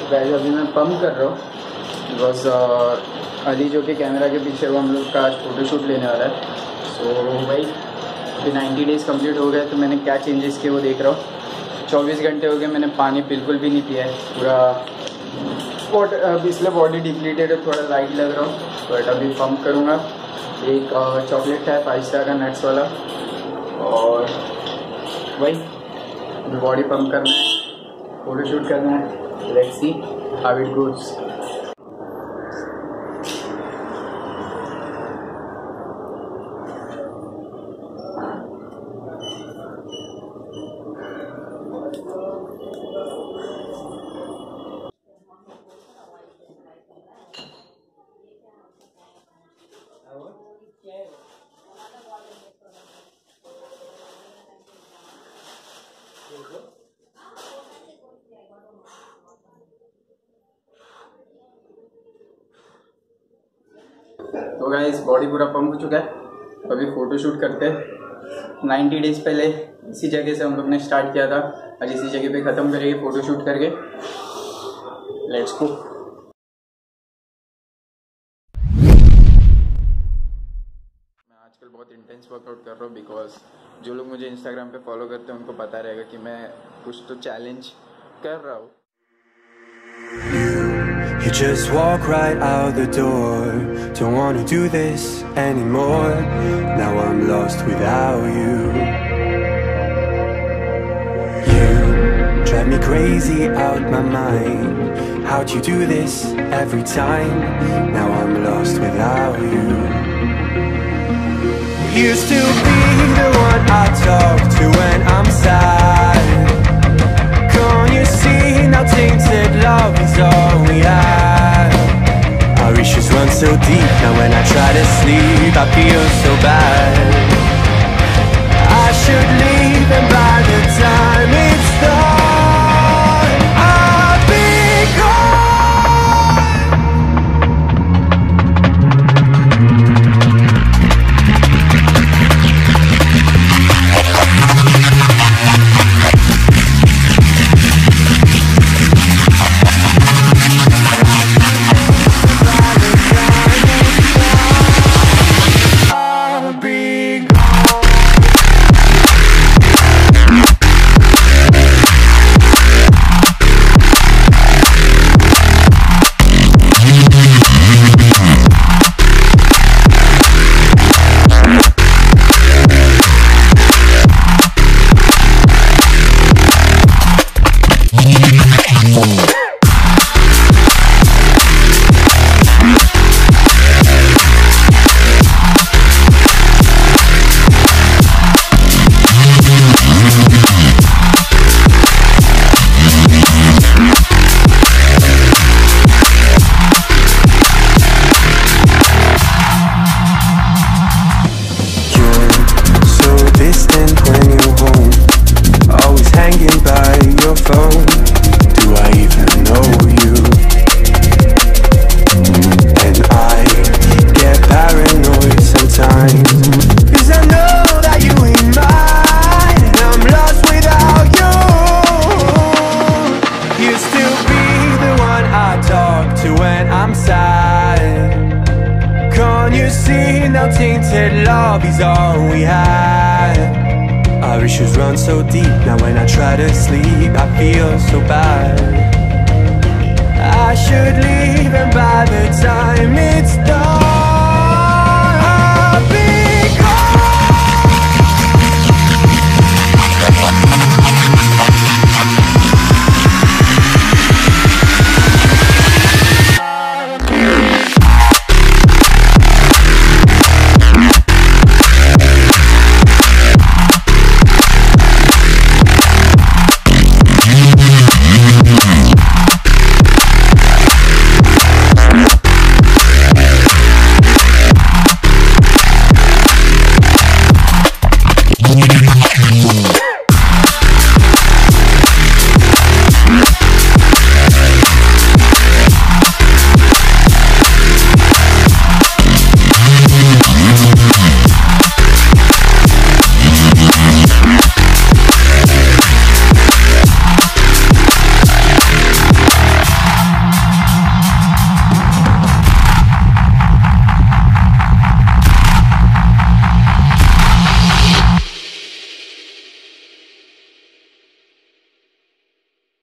Guys अभी मैं pump कर रहा हूँ बिकॉज अली जो कि कैमरा के पीछे वो हम लोग का आज फ़ोटोशूट लेने वाला है। सो भाई अभी 90 डेज़ कंप्लीट हो गए तो मैंने क्या चेंजेस किए वो देख रहा हूँ। 24 घंटे हो गए मैंने पानी बिल्कुल भी नहीं पिया है, पूरा इसलिए बॉडी डिप्लीटेड है, थोड़ा लाइट लग रहा हूँ। बट अभी पम्प करूँगा। एक चॉकलेट है 5 स्टार का नट्स वाला, और वही बॉडी पम्प करना है, फ़ोटोशूट करना है। Let's see how it goes. तो गाइस बॉडी पूरा पंप हो चुका है, अभी फ़ोटोशूट करते हैं। 90 डेज़ पहले इसी जगह से हम लोग ने स्टार्ट किया था, आज इसी जगह पे ख़त्म करेंगे फ़ोटोशूट करके। Let's go. मैं आजकल बहुत इंटेंस वर्कआउट कर रहा हूँ बिकॉज जो लोग मुझे इंस्टाग्राम पे फॉलो करते हैं उनको पता रहेगा कि मैं कुछ तो चैलेंज कर रहा हूँ। You just walk right out the door. Don't wanna do this anymore. Now I'm lost without you. You drive me crazy out my mind. How'd you do this every time? Now I'm lost without you. Used to be the one I talk to when I'm sad. Can't you see now tainted love is all we have? Our issues run so deep, now when I try to sleep I feel so bad. I should leave and by the time it's done I'll be tainted love is all we had. Our issues run so deep, now when I try to sleep I feel so bad. I should leave